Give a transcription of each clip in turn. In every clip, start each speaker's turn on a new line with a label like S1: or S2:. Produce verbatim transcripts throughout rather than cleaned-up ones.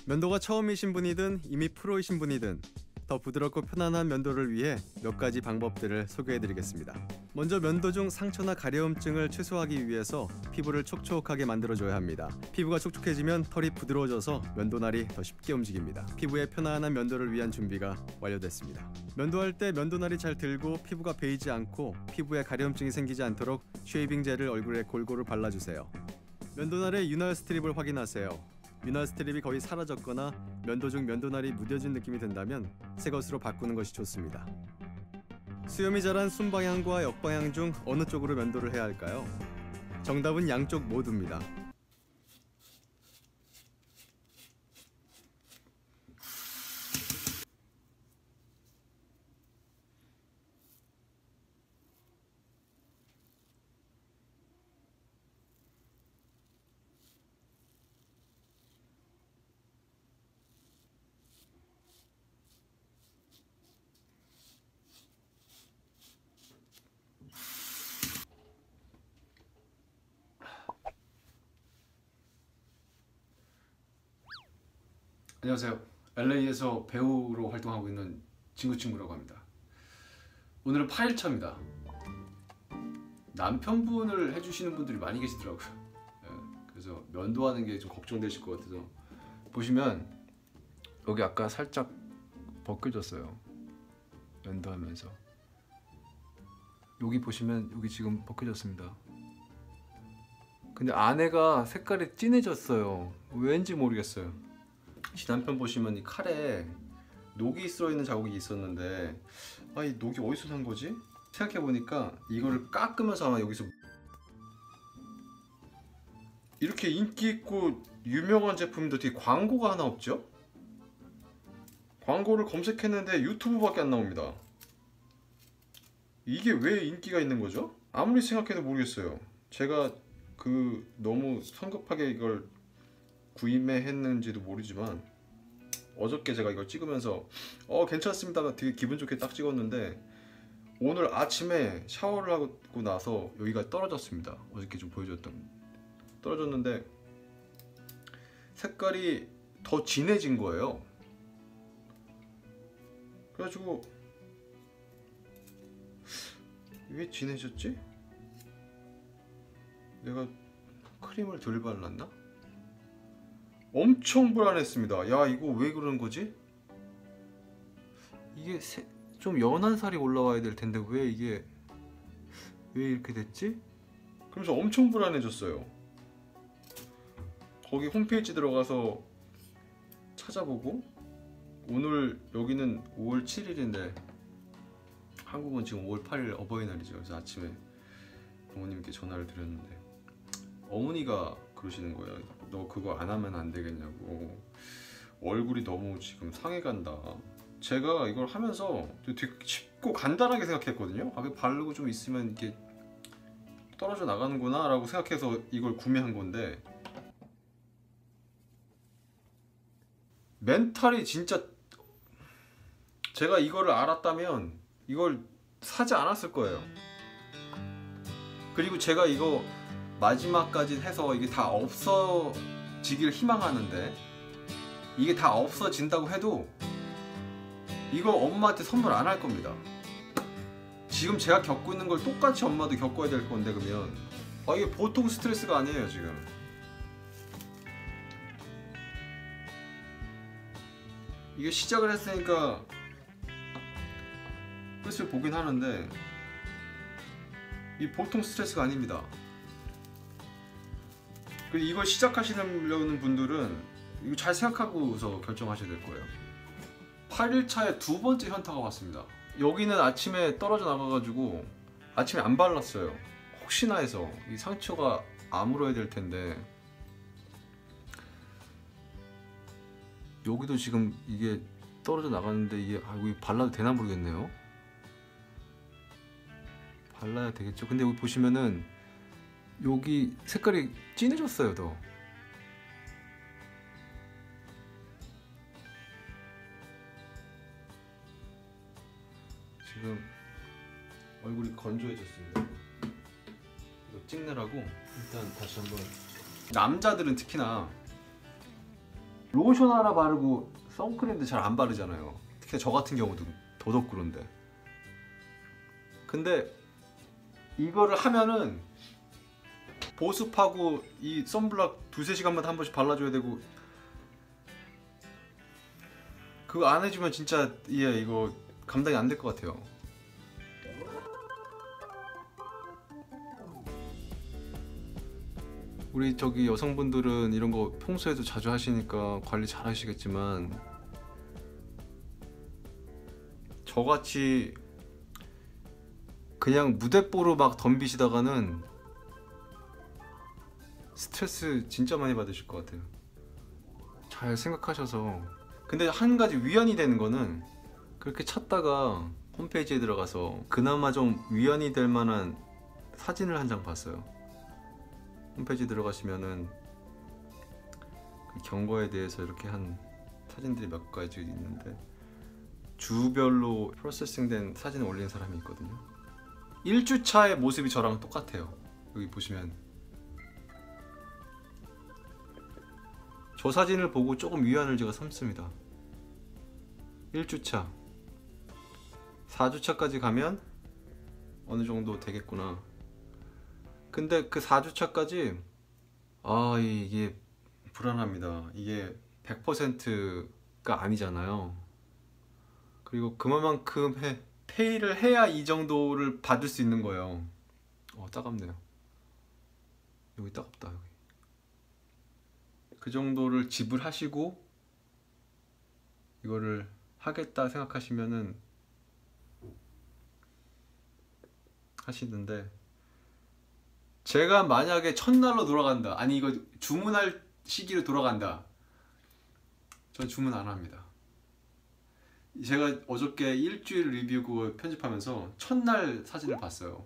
S1: 면도가 처음이신 분이든 이미 프로이신 분이든 더 부드럽고 편안한 면도를 위해 몇 가지 방법들을 소개해드리겠습니다. 먼저 면도 중 상처나 가려움증을 최소화하기 위해서 피부를 촉촉하게 만들어줘야 합니다. 피부가 촉촉해지면 털이 부드러워져서 면도날이 더 쉽게 움직입니다. 피부의 편안한 면도를 위한 준비가 완료됐습니다. 면도할 때 면도날이 잘 들고 피부가 베이지 않고 피부에 가려움증이 생기지 않도록 쉐이빙 젤을 얼굴에 골고루 발라주세요. 면도날의 윤활 스트립을 확인하세요. 윤활 스트립이 거의 사라졌거나 면도 중 면도날이 무뎌진 느낌이 든다면 새 것으로 바꾸는 것이 좋습니다. 수염이 자란 순방향과 역방향 중 어느 쪽으로 면도를 해야 할까요? 정답은 양쪽 모두입니다.
S2: 안녕하세요. 엘에이에서 배우로 활동하고 있는 친구친구라고 합니다. 오늘은 팔 일차입니다. 남편분을 해주시는 분들이 많이 계시더라고요. 네, 그래서 면도하는 게 좀 걱정되실 것 같아서 보시면 여기 아까 살짝 벗겨졌어요. 면도하면서 여기 보시면 여기 지금 벗겨졌습니다. 근데 안에가 색깔이 진해졌어요. 왠지 모르겠어요. 제 남편 보시면 이 칼에 녹이 쓸어있는 자국이 있었는데 아, 이 녹이 어디서 난 거지? 생각해보니까 이거를 깎으면서 아마 여기서 이렇게 인기 있고 유명한 제품도 되게 광고가 하나 없죠? 광고를 검색했는데 유튜브밖에 안 나옵니다. 이게 왜 인기가 있는 거죠? 아무리 생각해도 모르겠어요. 제가 그 너무 성급하게 이걸 구입했는지도 모르지만 어저께 제가 이걸 찍으면서 어 괜찮습니다 되게 기분 좋게 딱 찍었는데 오늘 아침에 샤워를 하고 나서 여기가 떨어졌습니다. 어저께 좀 보여줬던 떨어졌는데 색깔이 더 진해진 거예요. 그래가지고 왜 진해졌지? 내가 크림을 덜 발랐나? 엄청 불안했습니다. 야 이거 왜 그런 거지? 이게 세, 좀 연한 살이 올라와야 될 텐데 왜 이게 왜 이렇게 됐지? 그러면서 엄청 불안해졌어요. 거기 홈페이지 들어가서 찾아보고 오늘 여기는 오월 칠일인데 한국은 지금 오월 팔일 어버이날이죠. 그래서 아침에 부모님께 전화를 드렸는데 어머니가 그러시는 거예요. 너 그거 안 하면 안 되겠냐고. 얼굴이 너무 지금 상해간다. 제가 이걸 하면서 되게 쉽고 간단하게 생각했거든요. 아, 바르고 좀 있으면 이게 떨어져 나가는구나 라고 생각해서 이걸 구매한 건데 멘탈이 진짜 제가 이거를 알았다면 이걸 사지 않았을 거예요. 그리고 제가 이거 마지막까지 해서 이게 다 없어지길 희망하는데 이게 다 없어진다고 해도 이거 엄마한테 선물 안 할 겁니다. 지금 제가 겪고 있는 걸 똑같이 엄마도 겪어야 될 건데 그러면 아, 이게 보통 스트레스가 아니에요 지금. 이게 시작을 했으니까 끝을 보긴 하는데 이 보통 스트레스가 아닙니다. 그리고 이걸 시작하시려는 분들은 이거 잘 생각하고서 결정하셔야 될 거예요. 팔 일차에 두 번째 현타가 왔습니다. 여기는 아침에 떨어져 나가가지고 아침에 안 발랐어요. 혹시나 해서 이 상처가 아물어야 될 텐데 여기도 지금 이게 떨어져 나가는데 이게 아, 여기 발라도 되나 모르겠네요. 발라야 되겠죠. 근데 여기 보시면은 여기 색깔이 진해졌어요. 더 지금 얼굴이 건조해졌습니다. 이거 찍느라고 일단 다시 한번 남자들은 특히나 로션 하나 바르고 선크림도 잘 안 바르잖아요. 특히 저 같은 경우도 더더욱 그런데. 근데 이거를 하면은 보습하고 이 선블락 두세 시간마다 한 번씩 발라줘야 되고, 그거 안 해주면 진짜 예 이거 감당이 안 될 것 같아요. 우리 저기 여성분들은 이런 거 평소에도 자주 하시니까 관리 잘 하시겠지만, 저같이 그냥 무대뽀로 막 덤비시다가는 스트레스 진짜 많이 받으실 것 같아요. 잘 생각하셔서. 근데 한 가지 위안이 되는 거는, 그렇게 찾다가 홈페이지에 들어가서 그나마 좀 위안이 될 만한 사진을 한 장 봤어요. 홈페이지 들어가시면은 그 경과에 대해서 이렇게 한 사진들이 몇 가지 있는데, 주별로 프로세싱된 사진을 올리는 사람이 있거든요. 일 주차의 모습이 저랑 똑같아요. 여기 보시면 저 사진을 보고 조금 위안을 제가 삼습니다. 일 주차, 사 주차까지 가면 어느 정도 되겠구나. 근데 그 사 주차까지 아 이게 불안합니다. 이게 백 퍼센트가 아니잖아요. 그리고 그만큼 해, 페이를 해야 이 정도를 받을 수 있는 거예요. 어 따갑네요. 여기 따갑다. 여기. 그 정도를 지불하시고 이거를 하겠다 생각하시면은 하시는데, 제가 만약에 첫날로 돌아간다, 아니 이거 주문할 시기로 돌아간다, 전 주문 안 합니다. 제가 어저께 일주일 리뷰 그거 편집하면서 첫날 사진을 봤어요.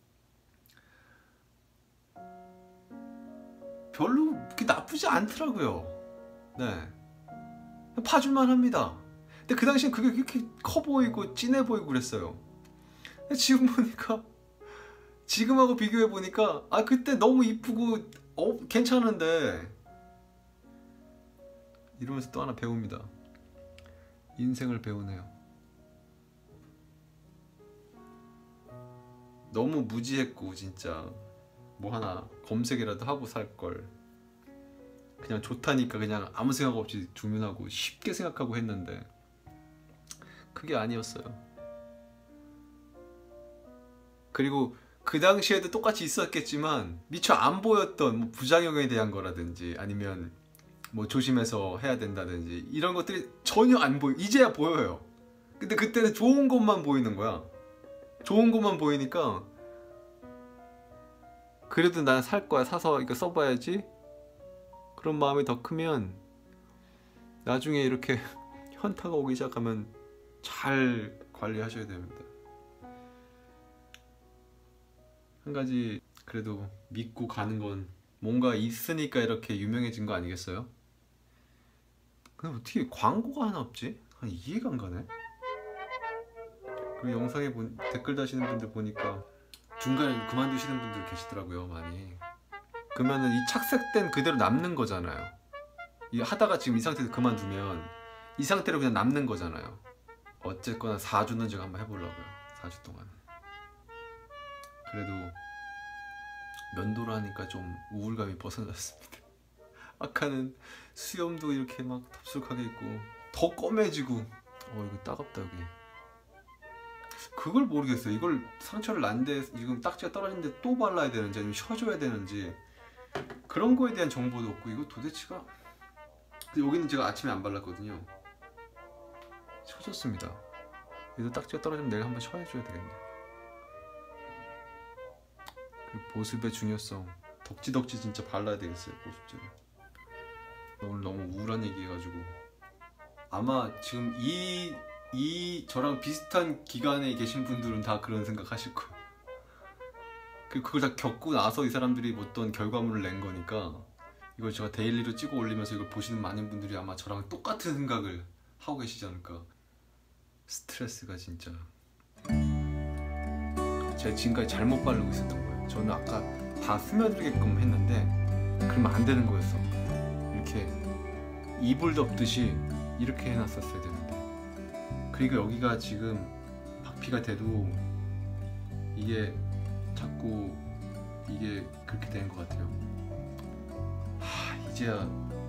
S2: 별로 그렇게 나쁘지 않더라고요. 네, 봐줄만 합니다. 근데 그 당시엔 그게 그렇게 커 보이고 진해 보이고 그랬어요. 근데 지금 보니까, 지금하고 비교해 보니까 아 그때 너무 이쁘고 어 괜찮은데, 이러면서 또 하나 배웁니다. 인생을 배우네요. 너무 무지했고 진짜 뭐 하나 검색이라도 하고 살걸. 그냥 좋다니까 그냥 아무 생각 없이 주문하고 쉽게 생각하고 했는데 그게 아니었어요. 그리고 그 당시에도 똑같이 있었겠지만 미처 안 보였던 뭐 부작용에 대한 거라든지, 아니면 뭐 조심해서 해야 된다든지, 이런 것들이 전혀 안 보여. 이제야 보여요. 근데 그때는 좋은 것만 보이는 거야. 좋은 것만 보이니까 그래도 난 살 거야, 사서 이거 써봐야지, 그런 마음이 더 크면 나중에 이렇게 현타가 오기 시작하면 잘 관리하셔야 됩니다. 한 가지 그래도 믿고 가는 건 뭔가 있으니까 이렇게 유명해진 거 아니겠어요? 근데 어떻게 광고가 하나 없지? 아, 이해가 안 가네. 그리고 영상에 본, 댓글 다시는 분들 보니까 중간에 그만두시는 분들 계시더라고요, 많이. 그러면은 이 착색된 그대로 남는 거잖아요. 이 하다가 지금 이 상태에서 그만두면 이 상태로 그냥 남는 거잖아요. 어쨌거나 사 주는 제가 한번 해보려고요. 사 주 동안. 그래도 면도를 하니까 좀 우울감이 벗어났습니다. 아까는 수염도 이렇게 막 덥석하게 있고 더 검해지고, 어 이거 따갑다 여기. 그걸 모르겠어요. 이걸 상처를 난데 지금 딱지가 떨어진데 또 발라야 되는지 아니면 쉬어줘야 되는지, 그런 거에 대한 정보도 없고, 이거 도대체가. 여기는 제가 아침에 안 발랐거든요. 쉬어줬습니다. 여기도 딱지가 떨어지면 내일 한번 쉬어줘야 되겠네. 그리고 보습의 중요성, 덕지덕지 진짜 발라야 되겠어요, 보습제를. 오늘 너무 우울한 얘기 해가지고. 아마 지금 이, 이 저랑 비슷한 기간에 계신 분들은 다 그런 생각 하실 거예요. 그리고 그걸 다 겪고 나서 이 사람들이 어떤 결과물을 낸 거니까, 이걸 제가 데일리로 찍어 올리면서 이걸 보시는 많은 분들이 아마 저랑 똑같은 생각을 하고 계시지 않을까. 스트레스가 진짜 제가 지금까지 잘못 바르고 있었던 거예요. 저는 아까 다 스며들게끔 했는데 그러면 안 되는 거였어. 이렇게 이불 덮듯이 이렇게 해놨었어야 되는데, 그러니까 여기가 지금 박피가 돼도 이게 자꾸 이게 그렇게 된 것 같아요. 하, 이제야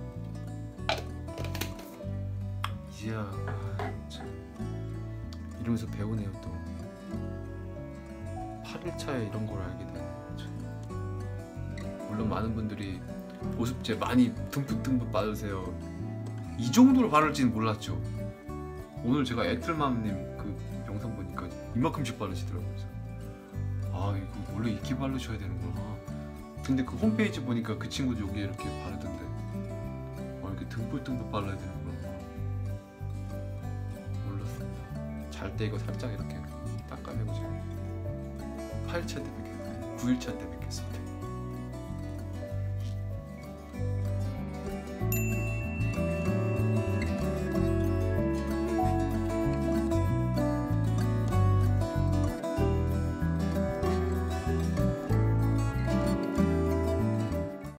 S2: 이제야 아, 참 이러면서 배우네요. 또 팔 일차에 이런 걸 알게 되네. 참. 물론 많은 분들이 보습제 많이 듬뿍듬뿍 바르세요, 이 정도로 바를지는 몰랐죠. 오늘 제가 애틀맘님 그 영상 보니까 이만큼씩 바르시더라고요. 그래서 아, 이거 원래 이렇게 바르셔야 되는구나. 근데 그 홈페이지 보니까 그 친구도 여기 이렇게 바르던데, 아, 이렇게 듬뿍듬뿍 발라야 되는구나. 몰랐습니다. 잘 때 이거 살짝 이렇게 닦아내고 제가 팔 일차 때 뵙겠습니다. 구 일차 때 뵙겠습니다.